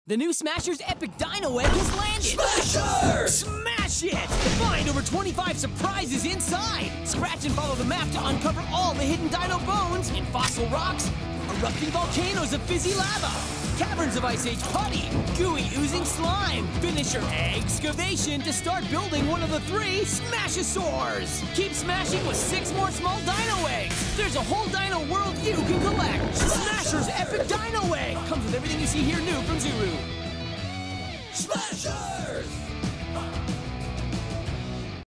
The new Smashers Epic Dino Egg has landed! Smashers! Smash it! Find over 25 surprises inside! Scratch and follow the map to uncover all the hidden dino bones in fossil rocks, erupting volcanoes of fizzy lava, caverns of Ice Age putty, gooey oozing slime. Finish your excavation to start building one of the 3 Smashosaurs! Keep smashing with 6 more small dino eggs! There's a whole dino world you can collect! Smashers Epic Dino Egg! Comes with everything you see here new from Zuru. Smashers!